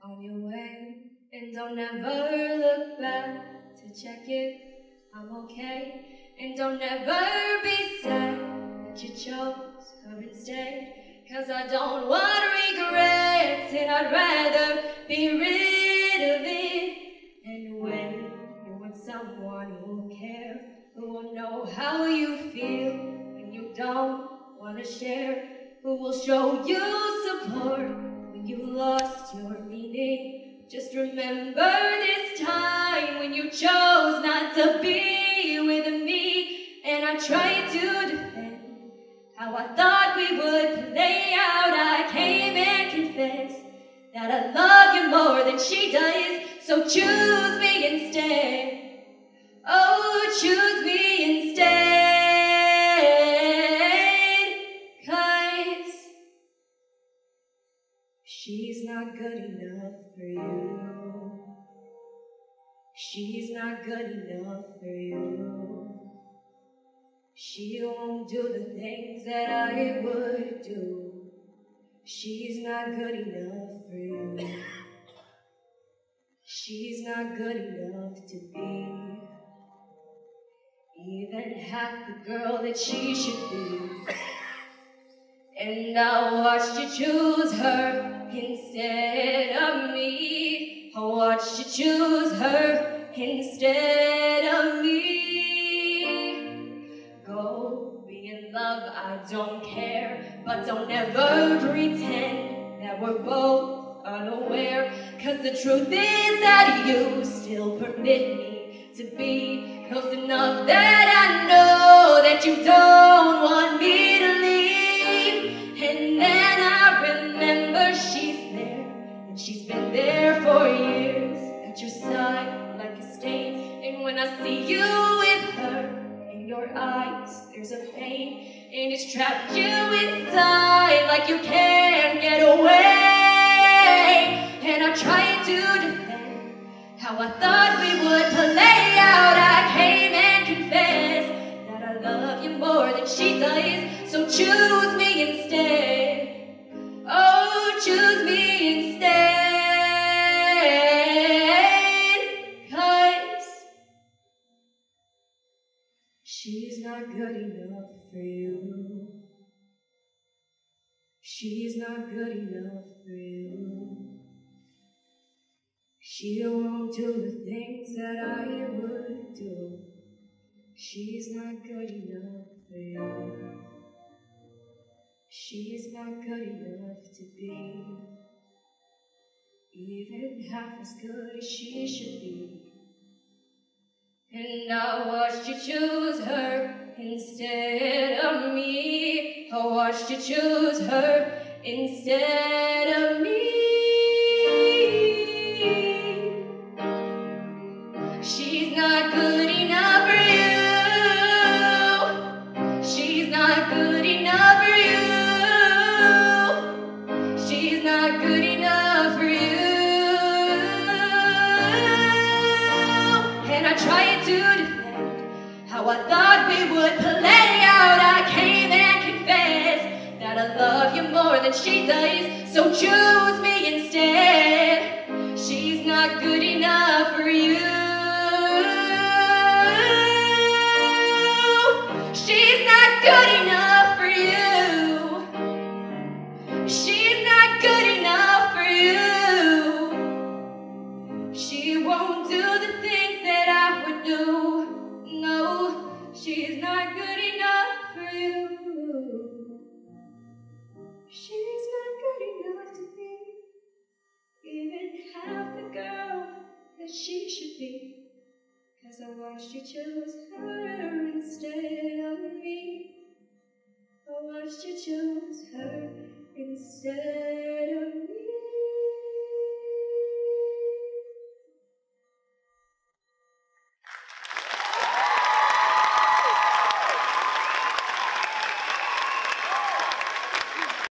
on your way. And don't ever look back to check if I'm okay. And don't ever be sad that you chose her instead. 'Cause I don't want regrets, and I'd rather be rid of it. And when you're with someone who'll care, who will know how you feel when you don't want to share, who will show you support when you lost your meaning. Just remember this time when you chose not to be with me. And I tried to defend how I thought we would play out. I came and confessed that I love you more than she does. So choose me instead. Oh, choose me instead. 'Cause she's not good enough for you. She's not good enough for you. She won't do the things that I would do. She's not good enough for you. She's not good enough to be even half the girl that she should be. And I watched you choose her instead of me. I watched you choose her instead of me. Go be in love, I don't care, but don't ever pretend that we're both unaware. 'Cause the truth is that you still permit me to be close enough that I know that you don't want me to leave. And then I remember she's there, and she's been there for years, at your side like a stain. And when I see you with her, in your eyes there's a pain, and it's trapped you inside like you can't get away. And I tried to defend how I thought we would play out. I came and confessed that I love you more than she does. So choose me instead. Oh, choose me instead. 'Cause she's not good enough for you. She's not good enough for you. She won't do the things that I would do. She's not good enough for you. She's not good enough to be even half as good as she should be. And I watched you choose her instead of me. I watched you choose her instead of me. She's not good enough for you. She's not good enough for you. She's not good enough for you. And I tried to defend how I thought we would play out. I came and confessed that I love you more than she does. So choose me instead. She's not good enough for you. She's not good enough for you. She's not good enough for you. She won't do the things that I would do. No, she's not good enough for you. She's not good enough to be even half the girl that she should be. 'Cause I watched you choose her